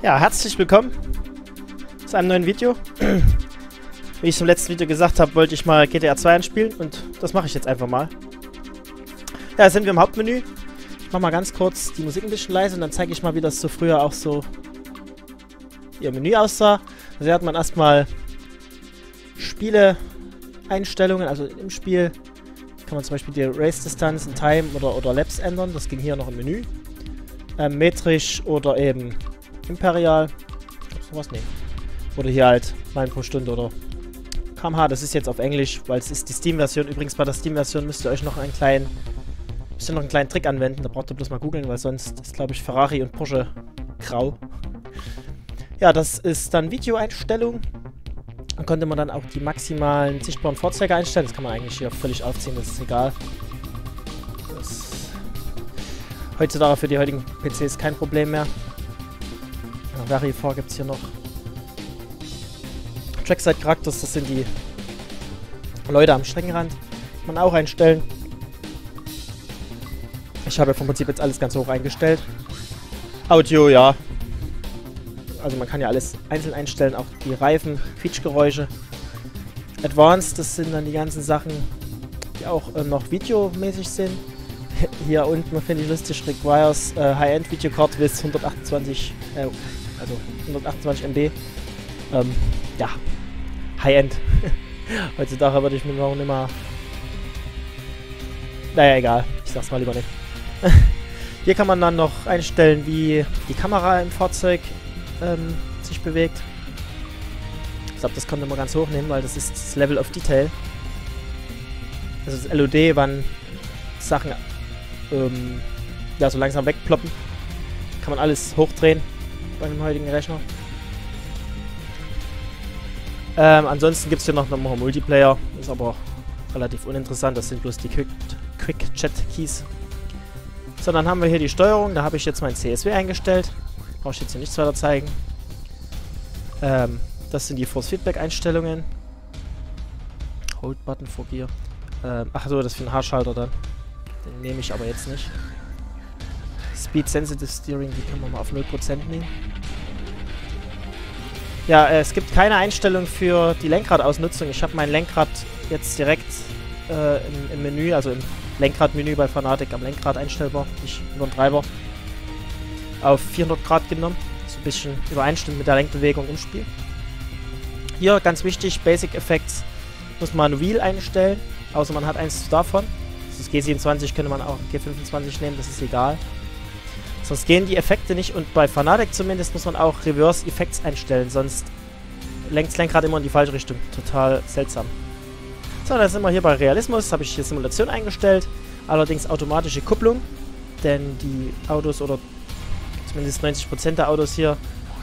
Ja, herzlich willkommen zu einem neuen Video. Wie ich im letzten Video gesagt habe, wollte ich mal GTA 2 anspielen und das mache ich jetzt einfach mal. Ja, sind wir im Hauptmenü. Ich mache mal ganz kurz die Musik ein bisschen leise und dann zeige ich mal, wie das so früher auch so ihr Menü aussah. Also hier hat man erstmal Spiele-Einstellungen, also im Spiel kann man zum Beispiel die Race-Distanz in Time oder Laps ändern. Das ging hier noch im Menü. Metrisch oder eben Imperial. Gibt's noch was? Nee. Oder hier halt Meilen pro Stunde oder km/h. Das ist jetzt auf Englisch, weil es ist die Steam-Version. Übrigens bei der Steam-Version müsst ihr euch noch einen kleinen Trick anwenden. Da braucht ihr bloß mal googeln, weil sonst ist, glaube ich, Ferrari und Porsche grau. Ja, das ist dann Videoeinstellung. Da konnte man dann auch die maximalen sichtbaren Fahrzeuge einstellen. Das kann man eigentlich hier völlig aufziehen, das ist egal. Heutzutage für die heutigen PCs kein Problem mehr. Ja, Verifar gibt es hier noch. Trackside Charakters, das sind die Leute am Streckenrand. Kann man auch einstellen. Ich habe vom Prinzip jetzt alles ganz hoch eingestellt. Audio, ja. Also man kann ja alles einzeln einstellen, auch die Reifen, Quietschgeräusche. Advanced, das sind dann die ganzen Sachen, die auch noch videomäßig sind. Hier unten finde ich lustig, requires High-End Video Card with 128 MB. Ja, High-End. Heutzutage würde ich mir noch nicht mal... Naja, egal. Ich sag's mal lieber nicht. Hier kann man dann noch einstellen, wie die Kamera im Fahrzeug sich bewegt. Ich glaube, das konnte man ganz hoch nehmen, weil das ist das Level of Detail. Das ist LOD, wann Sachen ja, so langsam wegploppen. Kann man alles hochdrehen bei dem heutigen Rechner. Ansonsten gibt es hier noch Multiplayer. Ist aber relativ uninteressant. Das sind bloß die Quick-Chat-Keys. So, dann haben wir hier die Steuerung. Da habe ich jetzt mein CSW eingestellt. Brauche ich jetzt hier nichts weiter zeigen. Das sind die Force-Feedback-Einstellungen. Hold-Button for Gear. Ach so, das ist für den Haarschalter dann. Den nehme ich aber jetzt nicht. Speed Sensitive Steering, die können wir mal auf 0% nehmen. Ja, es gibt keine Einstellung für die Lenkradausnutzung. Ich habe mein Lenkrad jetzt direkt im Menü, also im Lenkradmenü bei Fanatec am Lenkrad einstellbar, nicht über den Treiber, auf 400 Grad genommen. So ein bisschen übereinstimmt mit der Lenkbewegung im Spiel. Hier, ganz wichtig, Basic Effects muss man manuell einstellen, außer man hat eins davon. Das G27 könnte man auch G25 nehmen, das ist egal. Sonst gehen die Effekte nicht und bei Fanatec zumindest muss man auch Reverse Effects einstellen, sonst lenkt das Lenkrad immer in die falsche Richtung. Total seltsam. So, dann sind wir hier bei Realismus, habe ich hier Simulation eingestellt, allerdings automatische Kupplung, denn die Autos oder zumindest 90% der Autos hier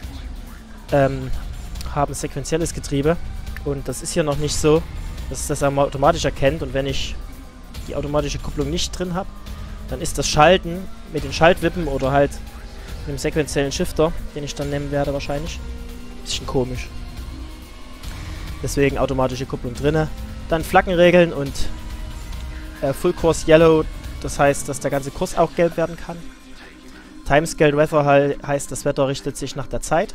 haben sequenzielles Getriebe und das ist hier noch nicht so, dass das automatisch erkennt und wenn ich die automatische Kupplung nicht drin habe, dann ist das Schalten mit den Schaltwippen oder halt mit dem sequenziellen Shifter, den ich dann nehmen werde wahrscheinlich, ein bisschen komisch. Deswegen automatische Kupplung drinne. Dann Flaggenregeln und Full Course Yellow, das heißt, dass der ganze Kurs auch gelb werden kann. Timescale Weather heißt, das Wetter richtet sich nach der Zeit.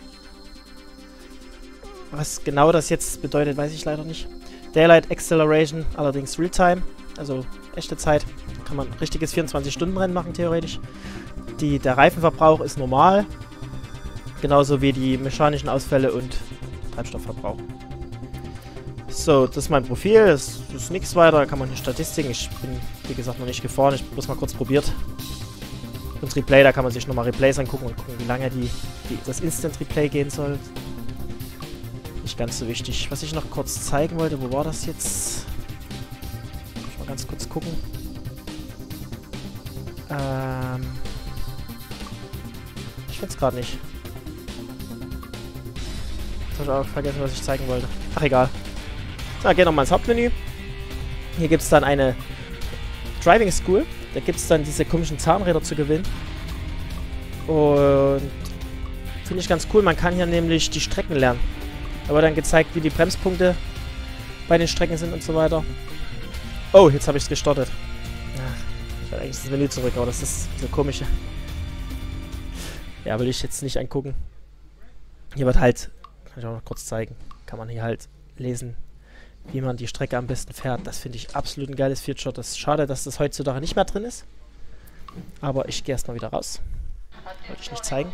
Was genau das jetzt bedeutet, weiß ich leider nicht. Daylight Acceleration, allerdings Realtime, also echte Zeit. Kann man richtiges 24-Stunden-Rennen machen, theoretisch. Der Reifenverbrauch ist normal. Genauso wie die mechanischen Ausfälle und Treibstoffverbrauch. So, das ist mein Profil. Das ist nichts weiter. Da kann man hier Statistiken. Ich bin, wie gesagt, noch nicht gefahren. Ich habe bloß mal kurz probiert. Und Replay, da kann man sich nochmal Replays angucken und gucken, wie lange das Instant Replay gehen soll. Nicht ganz so wichtig. Was ich noch kurz zeigen wollte, wo war das jetzt? Muss ich mal ganz kurz gucken. Ich finde es gerade nicht. Jetzt habe ich auch vergessen, was ich zeigen wollte. Ach, egal. So, gehen wir nochmal ins Hauptmenü. Hier gibt es dann eine Driving School. Da gibt es dann diese komischen Zahnräder zu gewinnen. Und finde ich ganz cool. Man kann hier nämlich die Strecken lernen. Da wird dann gezeigt, wie die Bremspunkte bei den Strecken sind und so weiter. Oh, jetzt habe ich es gestartet. Ach, ich will eigentlich das Menü zurück, aber das ist so komisch. Ja, will ich jetzt nicht angucken. Hier wird halt, kann ich auch noch kurz zeigen, kann man hier halt lesen, wie man die Strecke am besten fährt. Das finde ich absolut ein geiles Feature. Das ist schade, dass das heutzutage nicht mehr drin ist. Aber ich gehe erstmal wieder raus. Wollte ich nicht zeigen.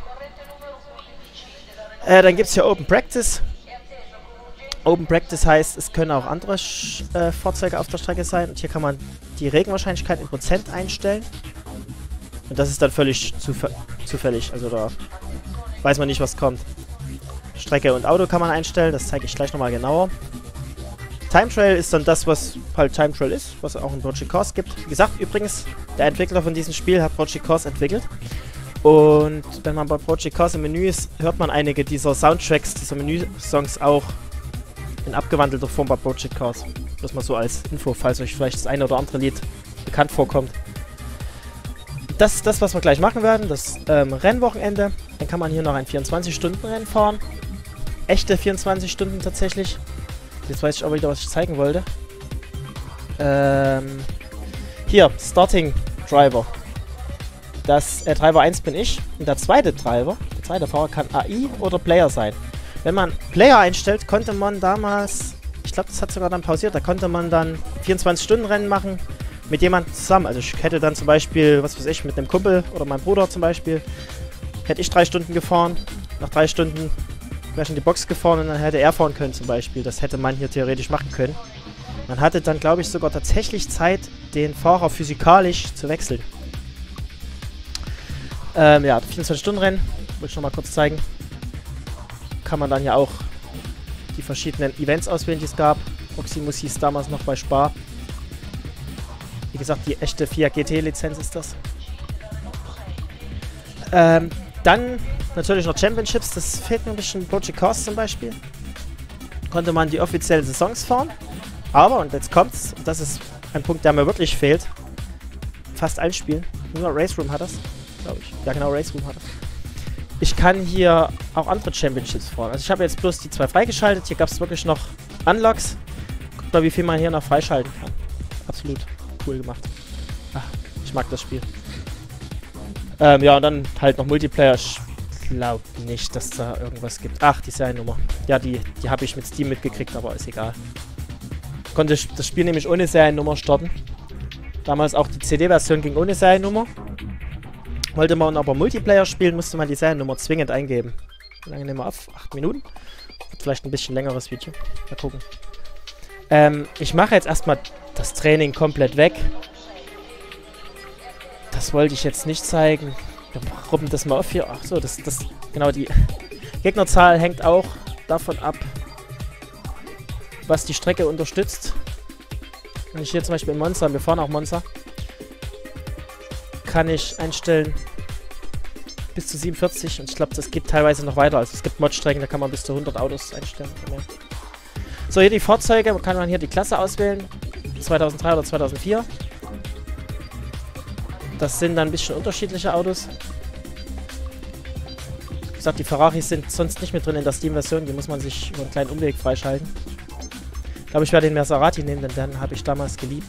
Dann gibt es hier Open Practice. Open Practice heißt, es können auch andere Fahrzeuge auf der Strecke sein. Und hier kann man die Regenwahrscheinlichkeit in Prozent einstellen. Und das ist dann völlig zufällig. Also da weiß man nicht, was kommt. Strecke und Auto kann man einstellen. Das zeige ich gleich nochmal genauer. Time Trial ist dann das, was halt Time Trial ist, was es auch in Project Cars gibt. Wie gesagt, übrigens, der Entwickler von diesem Spiel hat Project Cars entwickelt. Und wenn man bei Project Cars im Menü ist, hört man einige dieser Soundtracks, dieser Menüsongs auch in abgewandelter Form bei Project Cars. Das mal so als Info, falls euch vielleicht das eine oder andere Lied bekannt vorkommt. Das ist das, was wir gleich machen werden, das Rennwochenende. Dann kann man hier noch ein 24-Stunden-Rennen fahren. Echte 24 Stunden tatsächlich. Jetzt weiß ich aber wieder, was ich zeigen wollte. Hier, Starting Driver. Das Driver 1 bin ich. Und der zweite Driver, der zweite Fahrer, kann AI oder Player sein. Wenn man Player einstellt, konnte man damals, ich glaube, das hat sogar dann pausiert, da konnte man dann 24-Stunden-Rennen machen mit jemandem zusammen. Also ich hätte dann zum Beispiel, was weiß ich, mit einem Kumpel oder meinem Bruder zum Beispiel, hätte ich 3 Stunden gefahren. Nach 3 Stunden wäre ich in die Box gefahren und dann hätte er fahren können zum Beispiel. Das hätte man hier theoretisch machen können. Man hatte dann, glaube ich, sogar tatsächlich Zeit, den Fahrer physikalisch zu wechseln. Ja, 24-Stunden-Rennen, wollte ich nochmal kurz zeigen. Kann man dann ja auch die verschiedenen Events auswählen, die es gab. Proximus hieß damals noch bei Spar. Wie gesagt, die echte FIA GT-Lizenz ist das. Dann natürlich noch Championships, das fehlt mir ein bisschen. Project Cars zum Beispiel. Konnte man die offiziellen Saisons fahren. Aber, und jetzt kommt's, und das ist ein Punkt, der mir wirklich fehlt, fast allen Spielen. Nur Race Room hat das, glaube ich. Ja genau, Race Room hat das. Ich kann hier auch andere Championships fahren. Also ich habe jetzt bloß die 2 freigeschaltet. Hier gab es wirklich noch Unlocks. Guckt mal, wie viel man hier noch freischalten kann. Absolut cool gemacht. Ach, ich mag das Spiel. Ja, und dann halt noch Multiplayer. Ich glaube nicht, dass da irgendwas gibt. Ach, die Seriennummer. Ja, die habe ich mit Steam mitgekriegt, aber ist egal. Konnte das Spiel nämlich ohne Seriennummer starten. Damals auch die CD-Version ging ohne Seriennummer. Wollte man aber Multiplayer spielen, musste man die Seriennummer zwingend eingeben. Wie lange nehmen wir auf? 8 Minuten? Wird vielleicht ein bisschen längeres Video. Mal gucken. Ich mache jetzt erstmal das Training komplett weg. Das wollte ich jetzt nicht zeigen. Wir ruppen das mal auf hier. Ach so, genau, die Gegnerzahl hängt auch davon ab, was die Strecke unterstützt. Wenn ich hier zum Beispiel in Monza, wir fahren auch Monza, kann ich einstellen bis zu 47 und ich glaube, das geht teilweise noch weiter. Also es gibt Modstrecken, da kann man bis zu 100 Autos einstellen. So, hier die Fahrzeuge, kann man hier die Klasse auswählen. 2003 oder 2004. Das sind dann ein bisschen unterschiedliche Autos. Wie gesagt, die Ferraris sind sonst nicht mit drin in der Steam-Version. Die muss man sich über einen kleinen Umweg freischalten. Ich glaube, ich werde den Maserati nehmen, denn den habe ich damals geliebt.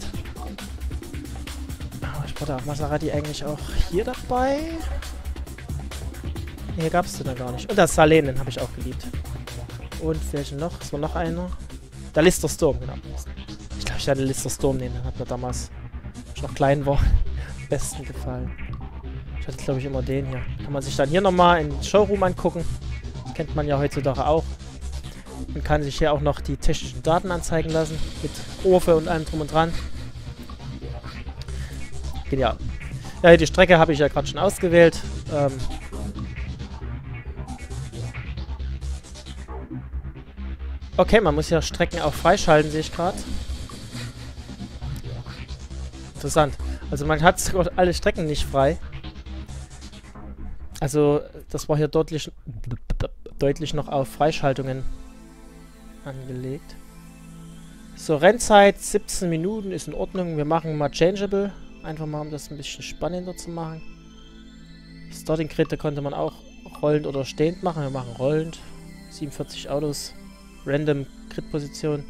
Ich hatte auch Maserati eigentlich auch hier dabei. Hier gab es den dann gar nicht. Und das Salen, den habe ich auch geliebt. Und welchen noch? Es war noch einer. Der Lister Storm, genau. Ich glaube, ich werde den Lister Storm nehmen. Den hat mir damals, als ich noch klein war, am besten gefallen. Ich hatte, glaube ich, immer den hier. Kann man sich dann hier nochmal in den Showroom angucken. Das kennt man ja heutzutage auch. Man kann sich hier auch noch die technischen Daten anzeigen lassen. Mit Kurve und allem drum und dran. Genial. Ja, die Strecke habe ich ja gerade schon ausgewählt. Okay, man muss ja Strecken auch freischalten, sehe ich gerade. Interessant. Also man hat sogar alle Strecken nicht frei. Also das war hier deutlich noch auf Freischaltungen angelegt. So, Rennzeit 17 Minuten ist in Ordnung. Wir machen mal Changeable. Einfach mal, um das ein bisschen spannender zu machen. Starting Grid, da konnte man auch rollend oder stehend machen. Wir machen rollend. 47 Autos. Random Grid Position.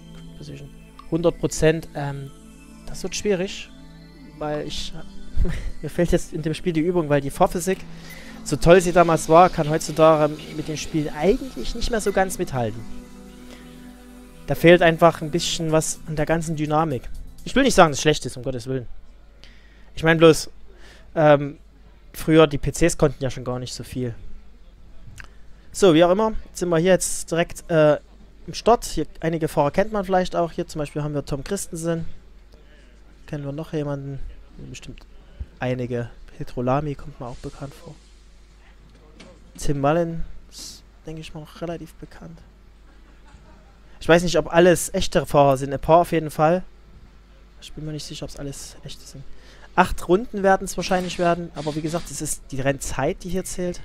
100%. Das wird schwierig. Weil mir fehlt jetzt in dem Spiel die Übung, weil die Fahrphysik so toll sie damals war, kann heutzutage mit den Spielen eigentlich nicht mehr so ganz mithalten. Da fehlt einfach ein bisschen was an der ganzen Dynamik. Ich will nicht sagen, dass es schlecht ist, um Gottes Willen. Ich meine bloß, früher, die PCs konnten ja schon gar nicht so viel. So, wie auch immer, sind wir hier jetzt direkt im Start. Hier, einige Fahrer kennt man vielleicht auch. Hier zum Beispiel haben wir Tom Christensen. Kennen wir noch jemanden? Bestimmt einige. Petrolami kommt mir auch bekannt vor. Tim Mullen ist, denke ich mal, noch relativ bekannt. Ich weiß nicht, ob alles echte Fahrer sind. Ein paar auf jeden Fall. Ich bin mir nicht sicher, ob es alles echte sind. 8 Runden werden es wahrscheinlich werden. Aber wie gesagt, es ist die Rennzeit, die hier zählt.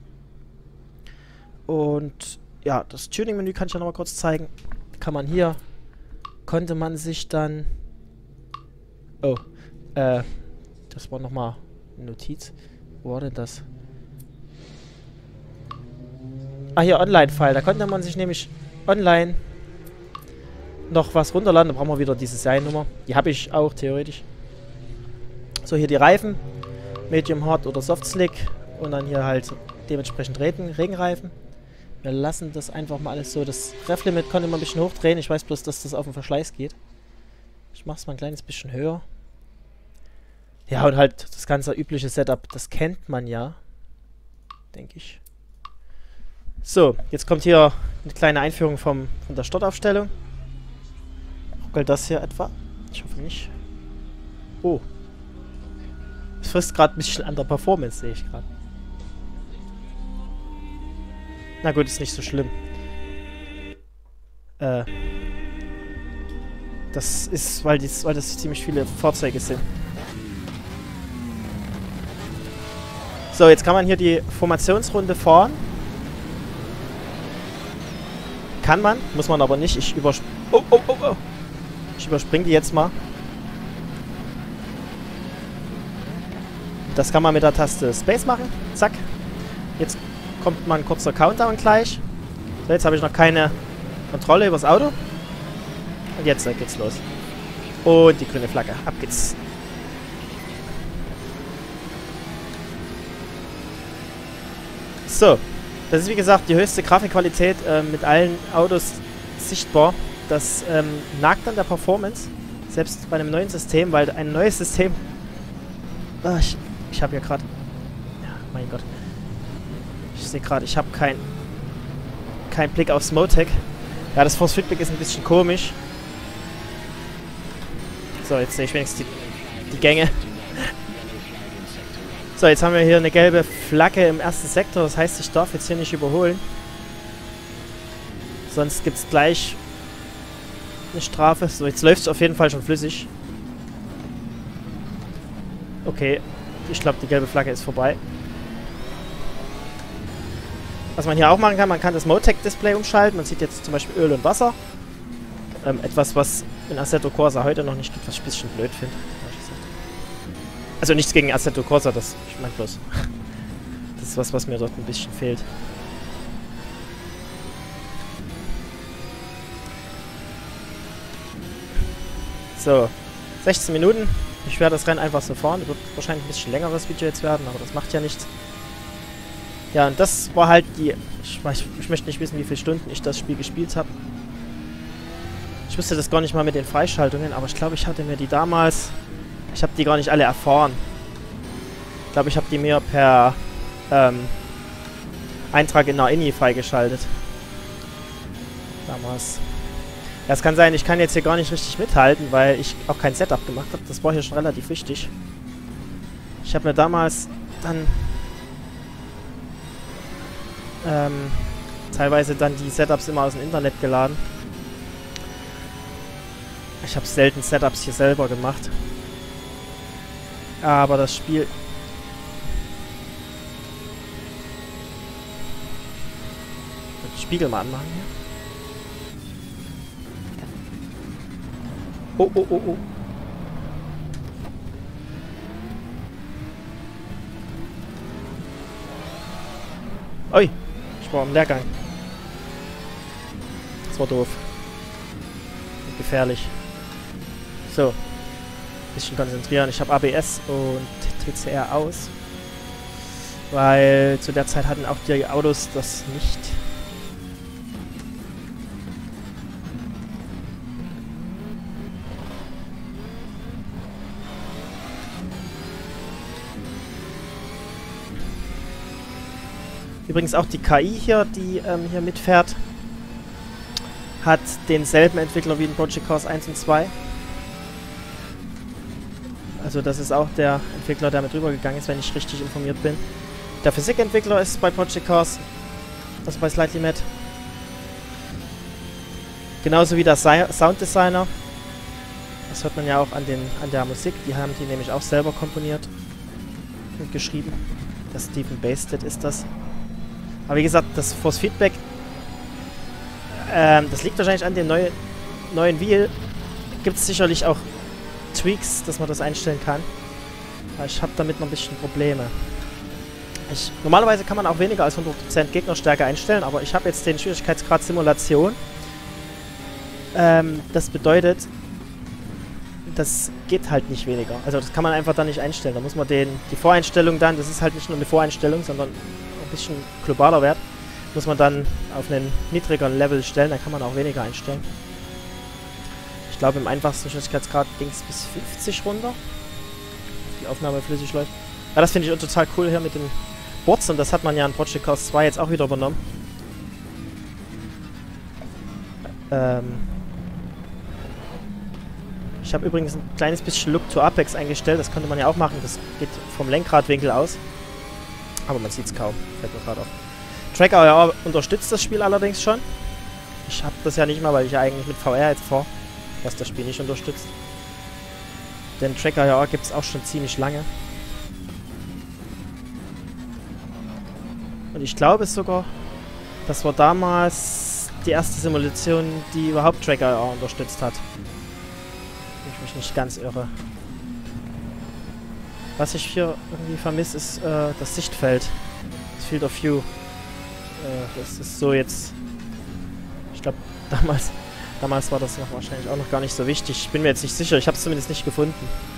Und ja, das Tuning-Menü kann ich ja noch mal kurz zeigen. Kann man hier, konnte man sich dann... Oh, das war nochmal eine Notiz. Wo war denn das? Ah, hier, Online-File. Da konnte man sich nämlich online noch was runterladen. Da brauchen wir wieder diese Seriennummer. Die habe ich auch, theoretisch. So, hier die Reifen. Medium Hard oder Soft Slick. Und dann hier halt dementsprechend Regenreifen. Wir lassen das einfach mal alles so. Das Ref-Limit konnte man ein bisschen hochdrehen. Ich weiß bloß, dass das auf den Verschleiß geht. Ich mache es mal ein kleines bisschen höher. Ja, und halt das ganze übliche Setup, das kennt man ja. Denke ich. So, jetzt kommt hier eine kleine Einführung von der Startaufstellung. Ruckelt das hier etwa? Ich hoffe nicht. Oh. Es frisst gerade ein bisschen an der Performance, sehe ich gerade. Na gut, ist nicht so schlimm. Das ist, weil das ziemlich viele Fahrzeuge sind. So, jetzt kann man hier die Formationsrunde fahren. Kann man, muss man aber nicht. Ich überspringe die jetzt mal. Das kann man mit der Taste Space machen. Zack. Jetzt kommt mal ein kurzer Countdown gleich. So, jetzt habe ich noch keine Kontrolle übers Auto. Und jetzt geht's los. Und die grüne Flagge. Ab geht's. So. Das ist wie gesagt die höchste Grafikqualität mit allen Autos sichtbar. Das nagt an der Performance. Selbst bei einem neuen System, weil ein neues System... Ah, ich habe hier gerade... Ja, mein Gott. Ich sehe gerade, ich habe kein Blick aufs Motec. Ja, das Force Feedback ist ein bisschen komisch. So, jetzt sehe ich wenigstens die Gänge. So, jetzt haben wir hier eine gelbe Flagge im ersten Sektor. Das heißt, ich darf jetzt hier nicht überholen. Sonst gibt es gleich eine Strafe. So, jetzt läuft es auf jeden Fall schon flüssig. Okay, ich glaube, die gelbe Flagge ist vorbei. Was man hier auch machen kann, man kann das Motec-Display umschalten. Man sieht jetzt zum Beispiel Öl und Wasser. Etwas, was in Assetto Corsa heute noch nicht gibt, was ich ein bisschen blöd finde. Also nichts gegen Assetto Corsa, das, ich meine bloß. Das ist was mir dort ein bisschen fehlt. So, 16 Minuten. Ich werde das Rennen einfach so fahren. Wird wahrscheinlich ein bisschen längeres Video jetzt werden, aber das macht ja nichts. Ja, und das war halt die... Ich möchte nicht wissen, wie viele Stunden ich das Spiel gespielt habe. Ich wusste das gar nicht mal mit den Freischaltungen, aber ich glaube, ich hatte mir die damals... Ich habe die gar nicht alle erfahren. Ich glaube, ich habe die mir per Eintrag in der INI freigeschaltet. Damals. Ja, es kann sein, ich kann jetzt hier gar nicht richtig mithalten, weil ich auch kein Setup gemacht habe. Das war hier schon relativ wichtig. Ich habe mir damals dann... teilweise dann die Setups immer aus dem Internet geladen. Ich habe selten Setups hier selber gemacht. Aber das Spiel... Ich will den Spiegel mal anmachen hier. Oh, oh, oh, oh. Ui, ich war im Leergang. Das war doof. Und gefährlich. So. Bisschen konzentrieren. Ich habe ABS und TCR aus. Weil zu der Zeit hatten auch die Autos das nicht. Übrigens auch die KI hier, die hier mitfährt, hat denselben Entwickler wie in Project Cars 1 und 2. Also das ist auch der Entwickler, der mit rübergegangen ist, wenn ich richtig informiert bin. Der Physikentwickler ist bei Project Cars, also bei Slightly Mad. Genauso wie der Sounddesigner. Das hört man ja auch an der Musik. Die haben die nämlich auch selber komponiert und geschrieben. Der Stephen Basted ist das. Aber wie gesagt, das Force Feedback, das liegt wahrscheinlich an dem neuen Wheel. Gibt es sicherlich auch Tweaks, dass man das einstellen kann. Aber ich habe damit noch ein bisschen Probleme. Normalerweise kann man auch weniger als 100% Gegnerstärke einstellen, aber ich habe jetzt den Schwierigkeitsgrad Simulation. Das bedeutet, das geht halt nicht weniger. Also das kann man einfach dann nicht einstellen. Da muss man die Voreinstellung dann, das ist halt nicht nur eine Voreinstellung, sondern ein bisschen globaler Wert, muss man dann auf einen niedrigeren Level stellen, dann kann man auch weniger einstellen. Ich glaube, im einfachsten Schwierigkeitsgrad ging es bis 50 runter. Die Aufnahme flüssig läuft. Ja, das finde ich auch total cool hier mit den Boards und das hat man ja in Project Cars 2 jetzt auch wieder übernommen. Ich habe übrigens ein kleines bisschen Look to Apex eingestellt, das könnte man ja auch machen, das geht vom Lenkradwinkel aus. Aber man sieht es kaum, fällt mir gerade auf. Tracker ja, unterstützt das Spiel allerdings schon. Ich habe das ja nicht mal, weil ich ja eigentlich mit VR jetzt fahre, was das Spiel nicht unterstützt. Den Tracker ja gibt es auch schon ziemlich lange. Und ich glaube sogar, das war damals die erste Simulation, die überhaupt Tracker ja unterstützt hat. Wenn ich mich nicht ganz irre. Was ich hier irgendwie vermisse, ist das Sichtfeld. Das Field of View. Das ist so jetzt... Ich glaube, damals war das noch wahrscheinlich auch noch gar nicht so wichtig. Ich bin mir jetzt nicht sicher. Ich habe es zumindest nicht gefunden.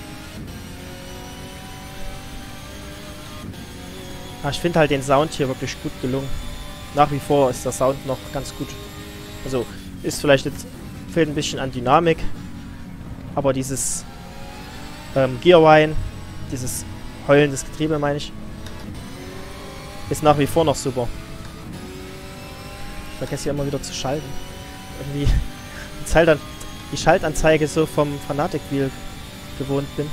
Aber ich finde halt den Sound hier wirklich gut gelungen. Nach wie vor ist der Sound noch ganz gut. Also, ist vielleicht jetzt... Fehlt ein bisschen an Dynamik. Aber dieses... Gearwine... Dieses Heulen des Getriebe, meine ich, ist nach wie vor noch super. Ich vergesse hier immer wieder zu schalten. Irgendwie die Schaltanzeige so vom Fanatic Wheel gewohnt bin.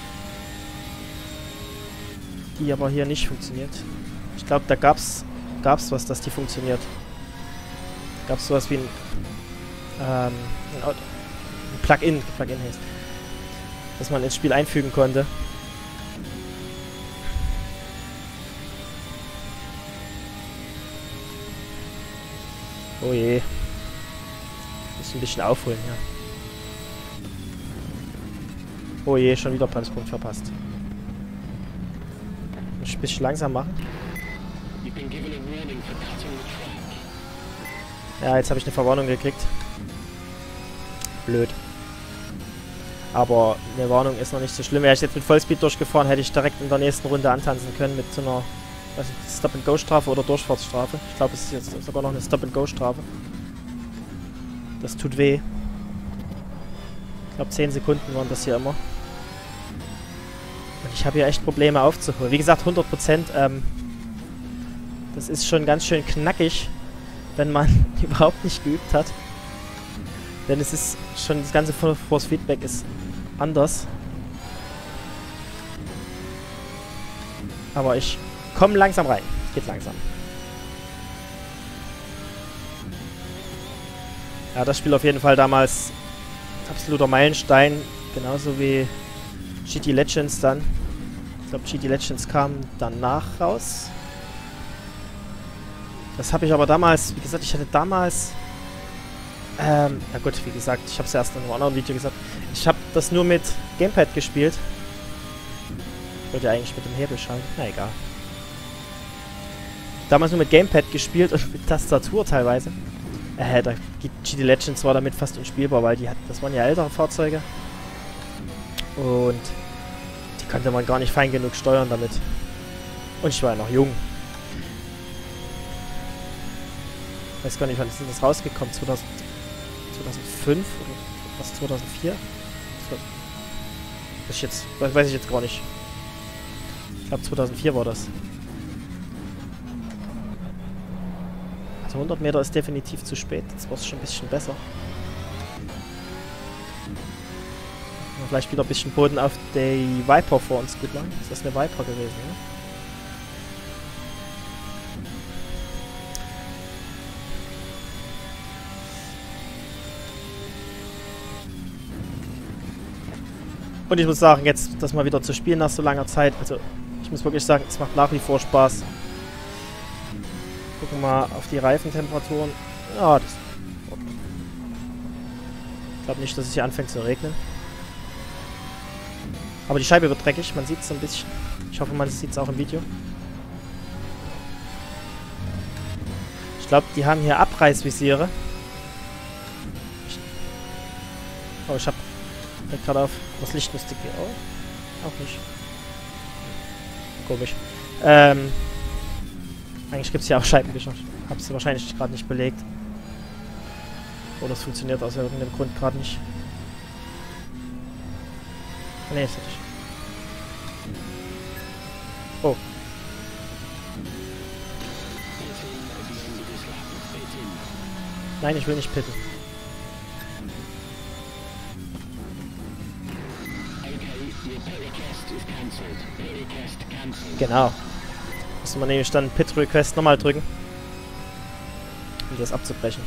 Die aber hier nicht funktioniert. Ich glaube, da gab's was, dass die funktioniert. Gab's sowas wie ein Plugin heißt, das man ins Spiel einfügen konnte. Oh je. Muss ein bisschen aufholen, ja. Oh je, schon wieder Bremspunkt verpasst. Muss ich ein bisschen langsam machen. Ja, jetzt habe ich eine Verwarnung gekriegt. Blöd. Aber eine Warnung ist noch nicht so schlimm. Wäre ich jetzt mit Vollspeed durchgefahren, hätte ich direkt in der nächsten Runde antanzen können mit so einer Stop-and-Go-Strafe oder Durchfahrtsstrafe. Ich glaube, es ist jetzt sogar noch eine Stop-and-Go-Strafe. Das tut weh. Ich glaube, 10 Sekunden waren das hier immer. Und ich habe hier echt Probleme aufzuholen. Wie gesagt, 100%. Das ist schon ganz schön knackig, wenn man überhaupt nicht geübt hat. Denn es ist schon, das ganze Force Feedback ist anders. Aber ich komme langsam rein. Geht langsam. Ja, das Spiel auf jeden Fall damals absoluter Meilenstein. Genauso wie GT Legends dann. Ich glaube, GT Legends kam danach raus. Das habe ich aber damals, wie gesagt, ich hatte damals... ja gut, wie gesagt, ich habe es erst in einem anderen Video gesagt. Ich habe das nur mit Gamepad gespielt. Ich wollte ja eigentlich mit dem Hebel schalten. Na egal. Damals nur mit Gamepad gespielt und mit Tastatur teilweise. GT Legends war damit fast unspielbar, weil das waren ja ältere Fahrzeuge. Und die konnte man gar nicht fein genug steuern damit. Und ich war ja noch jung. Ich weiß gar nicht, wann ist denn das rausgekommen? 2005 oder was? 2004? Das ist jetzt, weiß ich jetzt gar nicht. Ich glaube 2004 war das. Also 100 Meter ist definitiv zu spät. Jetzt war es schon ein bisschen besser. Vielleicht wieder ein bisschen Boden auf die Viper vor uns gut lang. Ist das eine Viper gewesen, ne? Und ich muss sagen, jetzt das mal wieder zu spielen nach so langer Zeit, also ich muss wirklich sagen, es macht nach wie vor Spaß. Gucken wir mal auf die Reifentemperaturen. Ja, das... Ich glaube nicht, dass es hier anfängt zu regnen. Aber die Scheibe wird dreckig, man sieht es so ein bisschen. Ich hoffe, man sieht es auch im Video. Ich glaube, die haben hier Abreißvisiere. Oh, ich habe gerade auf. Das Licht müsste gehen. Oh, auch nicht. Komisch. Eigentlich gibt es ja auch Scheibenwischer. Ich habe es wahrscheinlich gerade nicht belegt. Oder es funktioniert aus irgendeinem Grund gerade nicht. Ne, ist nicht. Oh. Nein, ich will nicht pitten. Genau. Muss man nämlich dann Pit Request nochmal drücken, um das abzubrechen.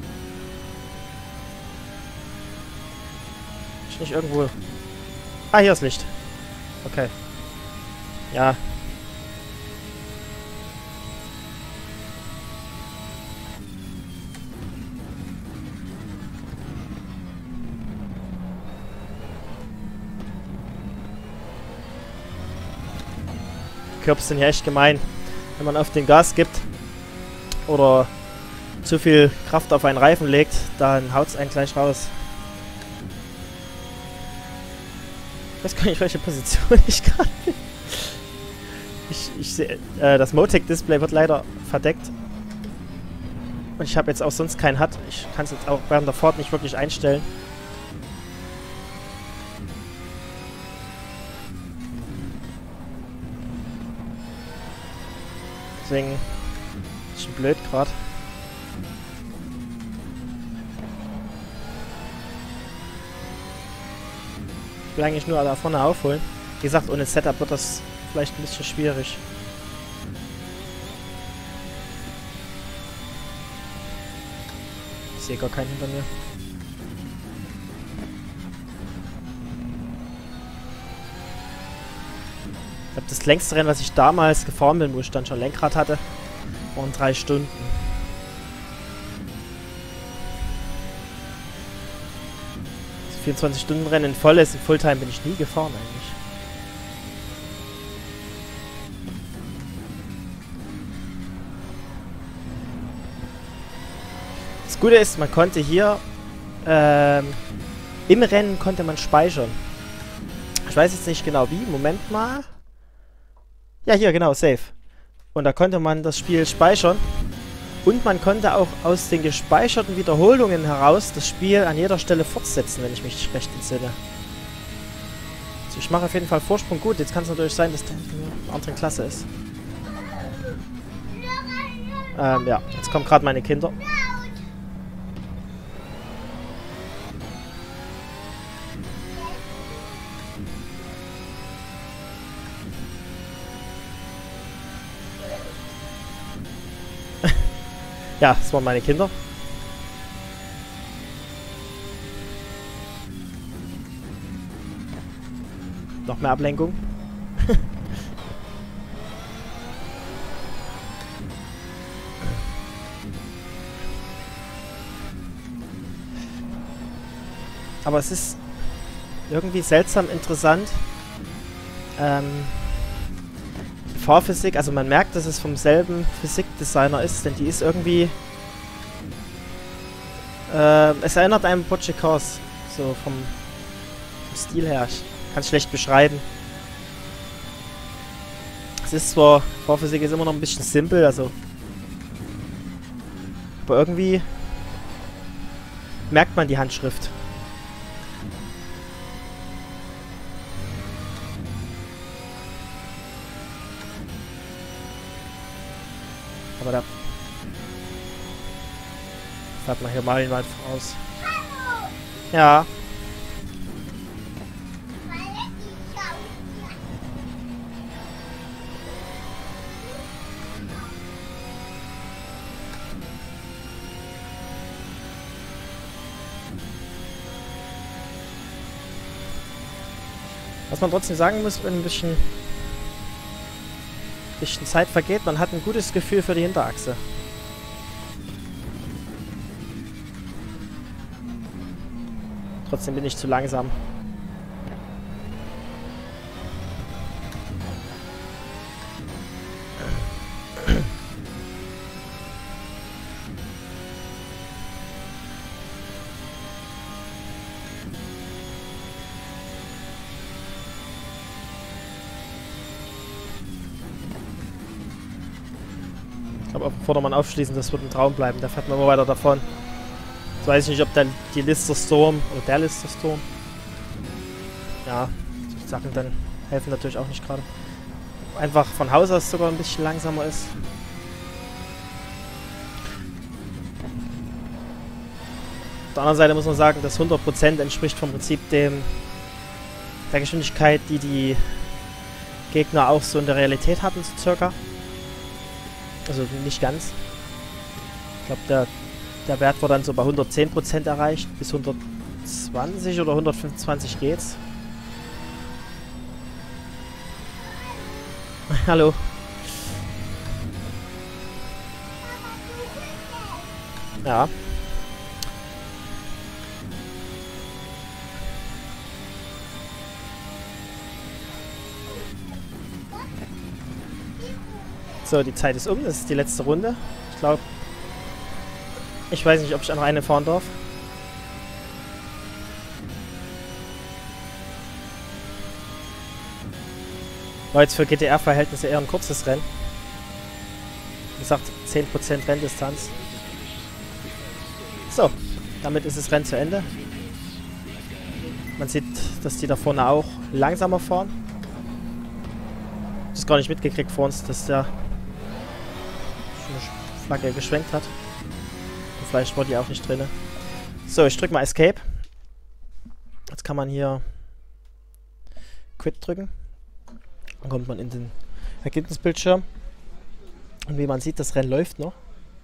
Ist nicht irgendwo... Ah, hier ist Licht. Okay. Ja. Kürbis sind ja echt gemein. Wenn man auf den Gas gibt oder zu viel Kraft auf einen Reifen legt, dann haut es einen gleich raus. Ich weiß gar nicht, welche Position ich gerade bin. Ich sehe, das Motec-Display wird leider verdeckt. Und ich habe jetzt auch sonst keinen HUD. Ich kann es jetzt auch während der Fahrt nicht wirklich einstellen. Deswegen ist schon blöd gerade. Ich will eigentlich nur da vorne aufholen. Wie gesagt, ohne Setup wird das vielleicht ein bisschen schwierig. Ich sehe gar keinen hinter mir. Ich glaube, das längste Rennen, was ich damals gefahren bin, wo ich dann schon Lenkrad hatte, waren 3 Stunden. Das 24-Stunden-Rennen in voll ist, in Fulltime bin ich nie gefahren eigentlich. Das Gute ist, man konnte hier im Rennen konnte man speichern. Ich weiß jetzt nicht genau wie. Moment mal. Ja, hier, genau, Save. Und da konnte man das Spiel speichern. Und man konnte auch aus den gespeicherten Wiederholungen heraus das Spiel an jeder Stelle fortsetzen, wenn ich mich recht entsinne. Also ich mache auf jeden Fall Vorsprung gut. Jetzt kann es natürlich sein, dass der in einer anderen Klasse ist. Ja, jetzt kommen gerade meine Kinder. Ja, das waren meine Kinder. Noch mehr Ablenkung. Aber es ist irgendwie seltsam interessant. Fahrphysik, also man merkt, dass es vom selben Physikdesigner ist, denn die ist irgendwie... es erinnert einen an Project Cars, so vom Stil her. Ich kann es schlecht beschreiben. Es ist zwar, Fahrphysik ist immer noch ein bisschen simpel, also. Aber irgendwie merkt man die Handschrift. Aber da fährt man hier meilenweit voraus. Ja. Was man trotzdem sagen muss, wenn ein bisschen Zeit vergeht, man hat ein gutes Gefühl für die Hinterachse. Trotzdem bin ich zu langsam. Ich glaube, auf dem Vordermann aufschließen, das wird ein Traum bleiben. Da fährt man immer weiter davon. Jetzt weiß ich nicht, ob dann die Lister Storm oder der Lister Storm. Ja, die Sachen dann helfen natürlich auch nicht gerade. Einfach von Haus aus sogar ein bisschen langsamer ist. Auf der anderen Seite muss man sagen, das 100% entspricht vom Prinzip der Geschwindigkeit, die die Gegner auch so in der Realität hatten, so circa. Also nicht ganz. Ich glaube, der Wert war dann so bei 110% erreicht. Bis 120 oder 125 geht's. Hallo. Ja. So, die Zeit ist um. Das ist die letzte Runde. Ich glaube... Ich weiß nicht, ob ich noch eine fahren darf. War jetzt für GTR-Verhältnisse eher ein kurzes Rennen. Wie gesagt, 10% Renndistanz. So, damit ist das Rennen zu Ende. Man sieht, dass die da vorne auch langsamer fahren. Ich habe das gar nicht mitgekriegt vor uns, dass der Flagge geschwenkt hat. Und vielleicht war die auch nicht drin. So, ich drücke mal Escape. Jetzt kann man hier Quit drücken. Dann kommt man in den Ergebnisbildschirm. Und wie man sieht, das Rennen läuft noch.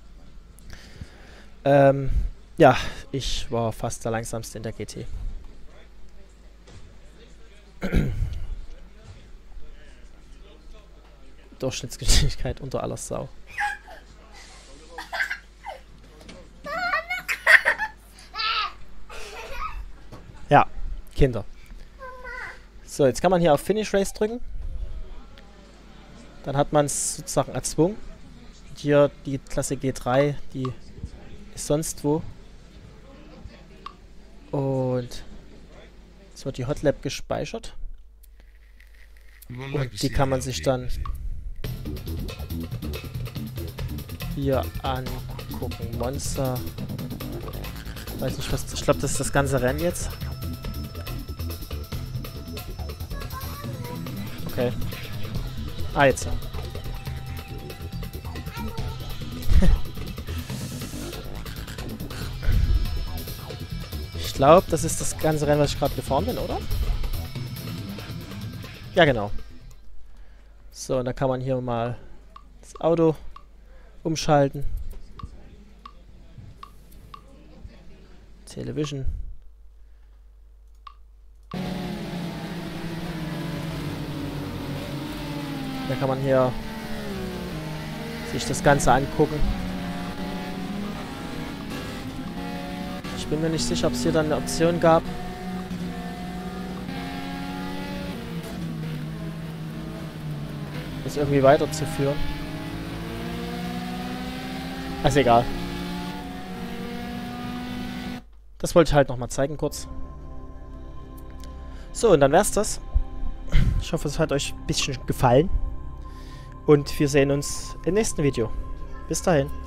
Ja, ich war fast der langsamste in der GT. Durchschnittsgeschwindigkeit unter aller Sau. Ja, Kinder. So, jetzt kann man hier auf Finish Race drücken. Dann hat man es sozusagen erzwungen. Und hier die Klasse G3, die ist sonst wo. Und es wird die Hotlap gespeichert. Und die kann man sich dann hier angucken. Monster. Weiß nicht was. Ich glaube, das ist das ganze Rennen jetzt. Okay. Ah, jetzt. Ich glaube, das ist das ganze Rennen, was ich gerade gefahren bin, oder? Ja, genau. So, und da kann man hier mal das Auto umschalten. Television. Da kann man hier sich das Ganze angucken. Ich bin mir nicht sicher, ob es hier dann eine Option gab. Das irgendwie weiterzuführen. Also egal. Das wollte ich halt nochmal zeigen kurz. So, und dann wär's das. Ich hoffe, es hat euch ein bisschen gefallen. Und wir sehen uns im nächsten Video. Bis dahin.